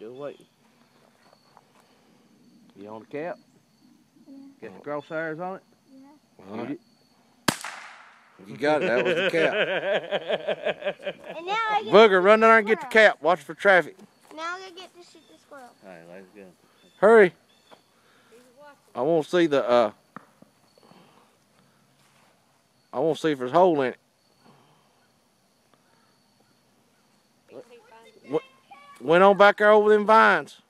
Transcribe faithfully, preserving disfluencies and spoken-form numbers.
Still waiting. You on the cap? Yeah. Got the crosshairs on it? Yeah. All right. You got it. That was the cap. And now I get Booger, run down there and get the cap. Watch for traffic. Now I get to shoot the squirrel. All right, let's go. Hurry. I want to see the, uh, I want to see if there's a hole in it. Went on back there over them vines.